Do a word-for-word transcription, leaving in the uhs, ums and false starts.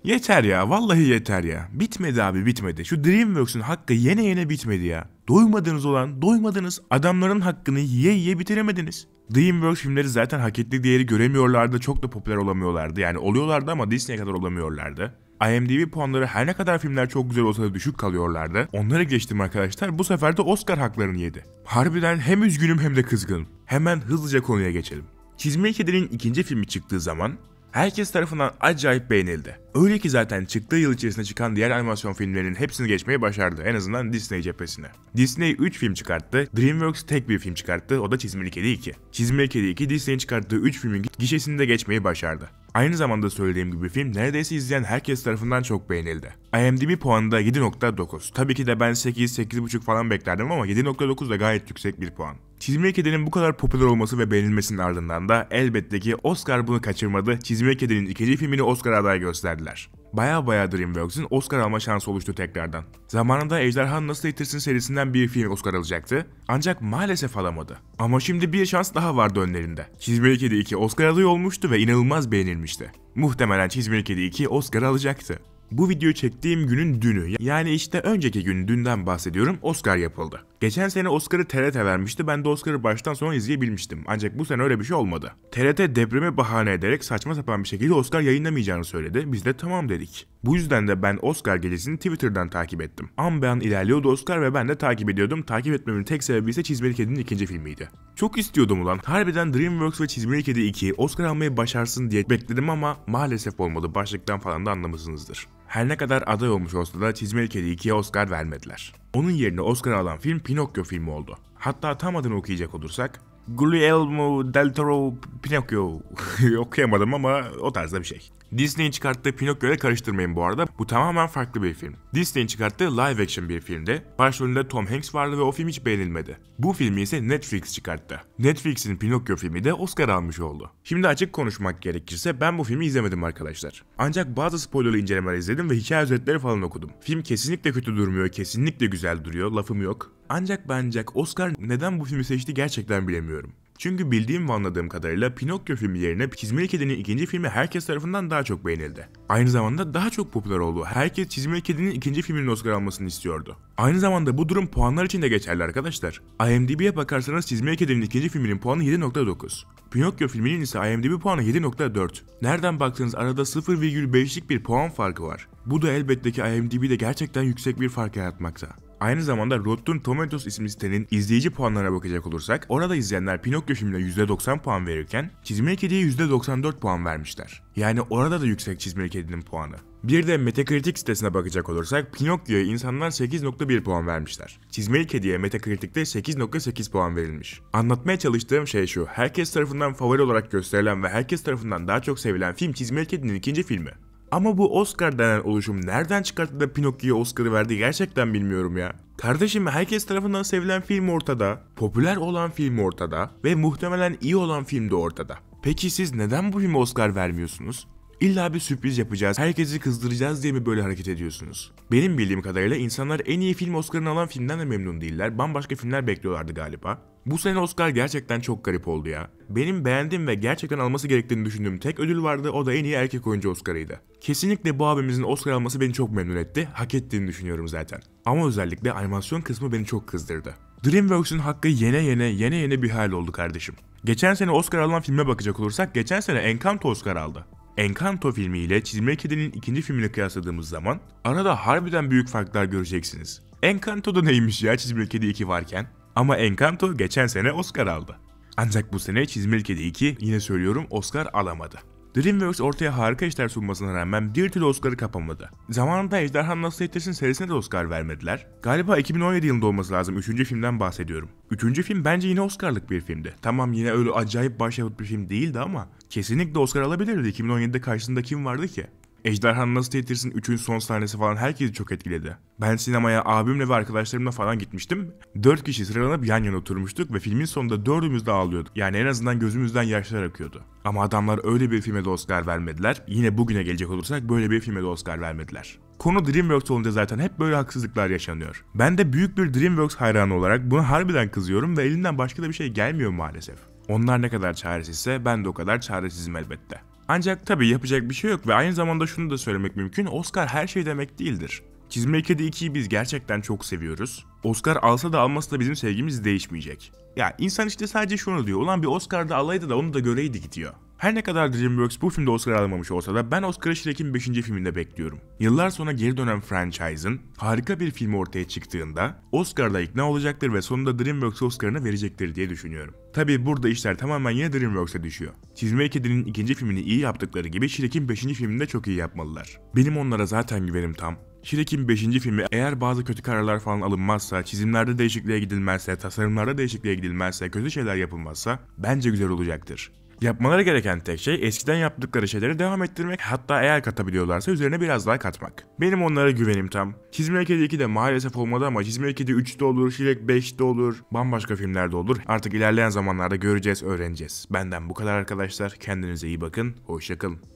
Yeter ya, vallahi yeter ya. Bitmedi abi, bitmedi. Şu DreamWorks'un hakkı yene yene bitmedi ya. Doymadınız olan doymadınız. Adamların hakkını yiye yiye bitiremediniz. DreamWorks filmleri zaten hak ettiği değeri göremiyorlardı. Çok da popüler olamıyorlardı. Yani oluyorlardı ama Disney'e kadar olamıyorlardı. IMDb puanları her ne kadar filmler çok güzel olsa da düşük kalıyorlardı. Onları geçtim arkadaşlar. Bu sefer de Oscar haklarını yedi. Harbiden hem üzgünüm hem de kızgınım. Hemen hızlıca konuya geçelim. Çizmeli Kedi'nin ikinci filmi çıktığı zaman herkes tarafından acayip beğenildi. Öyle ki zaten çıktığı yıl içerisinde çıkan diğer animasyon filmlerinin hepsini geçmeyi başardı. En azından Disney cephesine. Disney üç film çıkarttı. DreamWorks tek bir film çıkarttı. O da Çizmeli Kedi iki. Çizmeli Kedi iki Disney'in çıkarttığı üç filmin gişesini de geçmeyi başardı. Aynı zamanda söylediğim gibi film neredeyse izleyen herkes tarafından çok beğenildi. IMDb puanı da yedi nokta dokuz. Tabii ki de ben sekiz sekiz buçuk falan beklerdim ama yedi nokta dokuz da gayet yüksek bir puan. Çizmeli Kedi'nin bu kadar popüler olması ve beğenilmesinin ardından da elbette ki Oscar bunu kaçırmadı. Çizmeli Kedi'nin ikinci filmini Oscar aday gösterdiler. Baya baya DreamWorks'ın Oscar alma şansı oluştu tekrardan. Zamanında Ejderhanı Nasıl Eğitirsin serisinden bir film Oscar alacaktı. Ancak maalesef alamadı. Ama şimdi bir şans daha vardı önlerinde. Çizmeli Kedi iki Oscar adayı olmuştu ve inanılmaz beğenilmişti. Muhtemelen Çizmeli Kedi iki Oscar alacaktı. Bu videoyu çektiğim günün dünü, yani işte önceki gün, dünden bahsediyorum, Oscar yapıldı. Geçen sene Oscar'ı T R T vermişti, ben de Oscar'ı baştan sona izleyebilmiştim. Ancak bu sene öyle bir şey olmadı. T R T depremi bahane ederek saçma sapan bir şekilde Oscar yayınlamayacağını söyledi, biz de tamam dedik. Bu yüzden de ben Oscar gecesini Twitter'dan takip ettim. An be an ilerliyordu Oscar ve ben de takip ediyordum. Takip etmemin tek sebebi ise Çizmeli Kedi'nin ikinci filmiydi. Çok istiyordum ulan. Harbiden DreamWorks ve Çizmeli Kedi iki Oscar almayı başarsın diye bekledim ama maalesef olmadı. Başlıktan falan da anlamışsınızdır. Her ne kadar aday olmuş olsa da Çizmeli Kedi ikiye Oscar vermediler. Onun yerine Oscar alan film Pinokyo filmi oldu. Hatta tam adını okuyacak olursak Guglielmo del Toro Pinocchio. Okuyamadım ama o tarzda bir şey. Disney'in çıkarttığı Pinocchio ile karıştırmayın bu arada. Bu tamamen farklı bir film. Disney'in çıkarttığı live action bir filmdi. Başrolünde Tom Hanks vardı ve o film hiç beğenilmedi. Bu filmi ise Netflix çıkarttı. Netflix'in Pinocchio filmi de Oscar almış oldu. Şimdi açık konuşmak gerekirse ben bu filmi izlemedim arkadaşlar. Ancak bazı spoilerlı incelemeler izledim ve hikaye özetleri falan okudum. Film kesinlikle kötü durmuyor, kesinlikle güzel duruyor, lafım yok. Ancak bence Oscar neden bu filmi seçti gerçekten bilemiyorum. Çünkü bildiğim ve anladığım kadarıyla Pinokyo filmi yerine Çizmeli Kedi'nin ikinci filmi herkes tarafından daha çok beğenildi. Aynı zamanda daha çok popüler oldu. Herkes Çizmeli Kedi'nin ikinci filminin Oscar almasını istiyordu. Aynı zamanda bu durum puanlar için de geçerli arkadaşlar. IMDb'ye bakarsanız Çizmeli Kedi'nin ikinci filminin puanı yedi nokta dokuz. Pinokyo filminin ise IMDb puanı yedi nokta dört. Nereden baksanız arada sıfır virgül beşlik bir puan farkı var. Bu da elbette ki IMDb'de gerçekten yüksek bir fark yaratmakta. Aynı zamanda Rotten Tomatoes isimli sitenin izleyici puanlarına bakacak olursak orada izleyenler Pinokyo filmine yüzde doksan puan verirken Çizmeli Kedi'ye yüzde doksan dört puan vermişler. Yani orada da yüksek Çizmeli Kedi'nin puanı. Bir de Metacritic sitesine bakacak olursak Pinokyo'ya insanlar sekiz nokta bir puan vermişler. Çizmeli Kedi'ye Metacritic'te sekiz nokta sekiz puan verilmiş. Anlatmaya çalıştığım şey şu: herkes tarafından favori olarak gösterilen ve herkes tarafından daha çok sevilen film Çizmeli Kedi'nin ikinci filmi. Ama bu Oscar denen oluşum nereden çıkarttı da Pinokyo'ya Oscar'ı verdi gerçekten bilmiyorum ya. Kardeşim, herkes tarafından sevilen film ortada, popüler olan film ortada ve muhtemelen iyi olan film de ortada. Peki siz neden bu filme Oscar vermiyorsunuz? İlla bir sürpriz yapacağız, herkesi kızdıracağız diye mi böyle hareket ediyorsunuz? Benim bildiğim kadarıyla insanlar en iyi film Oscar'ını alan filmden de memnun değiller, bambaşka filmler bekliyorlardı galiba. Bu sene Oscar gerçekten çok garip oldu ya. Benim beğendiğim ve gerçekten alması gerektiğini düşündüğüm tek ödül vardı, o da en iyi erkek oyuncu Oscar'ıydı. Kesinlikle bu abimizin Oscar alması beni çok memnun etti, hak ettiğini düşünüyorum zaten. Ama özellikle animasyon kısmı beni çok kızdırdı. DreamWorks'un hakkı yene yene yene yene bir hal oldu kardeşim. Geçen sene Oscar alan filme bakacak olursak geçen sene Encanto Oscar aldı. Encanto filmiyle Çizmeli Kedi'nin ikinci filmini kıyasladığımız zaman arada harbiden büyük farklar göreceksiniz. Encanto da neymiş ya Çizmeli Kedi iki varken? Ama Encanto geçen sene Oscar aldı. Ancak bu sene Çizmeli Kedi iki, yine söylüyorum, Oscar alamadı. DreamWorks ortaya harika işler sunmasına rağmen bir türlü Oscar'ı kapamadı. Zamanında Ejderhanı Nasıl Eğitirsin serisine de Oscar vermediler. Galiba iki bin on yedi yılında olması lazım, üçüncü filmden bahsediyorum. Üçüncü film bence yine Oscar'lık bir filmdi. Tamam, yine öyle acayip başyapıt bir film değildi ama kesinlikle Oscar alabilirdi. iki bin on yedide karşısında kim vardı ki? Ejderhanı Nasıl Eğitirsin üçün son sahnesi falan herkesi çok etkiledi. Ben sinemaya abimle ve arkadaşlarımla falan gitmiştim. dört kişi sıralanıp yan yana oturmuştuk ve filmin sonunda dördümüz de ağlıyorduk. Yani en azından gözümüzden yaşlar akıyordu. Ama adamlar öyle bir filme de Oscar vermediler. Yine bugüne gelecek olursak böyle bir filme de Oscar vermediler. Konu DreamWorks olunca zaten hep böyle haksızlıklar yaşanıyor. Ben de büyük bir DreamWorks hayranı olarak buna harbiden kızıyorum ve elinden başka da bir şey gelmiyor maalesef. Onlar ne kadar çaresizse ben de o kadar çaresizim elbette. Ancak tabii yapacak bir şey yok ve aynı zamanda şunu da söylemek mümkün. Oscar her şey demek değildir. Çizme Kedi ikiyi biz gerçekten çok seviyoruz. Oscar alsa da almasa da bizim sevgimiz değişmeyecek. Ya insan işte sadece şunu diyor. Ulan bir Oscar da alaydı da onu da göreydik diyor. Her ne kadar DreamWorks bu filmde Oscar alamamış olsa da ben Oscar'ı Shrek'in beşinci filminde bekliyorum. Yıllar sonra geri dönen franchise'ın harika bir film ortaya çıktığında Oscar'da ikna olacaktır ve sonunda DreamWorks Oscar'ını verecektir diye düşünüyorum. Tabii burada işler tamamen yine DreamWorks'e düşüyor. Çizme Kedi'nin ikinci filmini iyi yaptıkları gibi Shrek'in beşinci filmini de çok iyi yapmalılar. Benim onlara zaten güvenim tam. Shrek'in beşinci filmi eğer bazı kötü kararlar falan alınmazsa, çizimlerde değişikliğe gidilmezse, tasarımlarda değişikliğe gidilmezse, kötü şeyler yapılmazsa bence güzel olacaktır. Yapmaları gereken tek şey eskiden yaptıkları şeyleri devam ettirmek, hatta eğer katabiliyorlarsa üzerine biraz daha katmak. Benim onlara güvenim tam. Çizme Kedi iki de maalesef olmadı ama Çizme Kedi üçte olur, Shrek beşte olur, bambaşka filmlerde olur. Artık ilerleyen zamanlarda göreceğiz, öğreneceğiz. Benden bu kadar arkadaşlar. Kendinize iyi bakın. Hoşça kalın.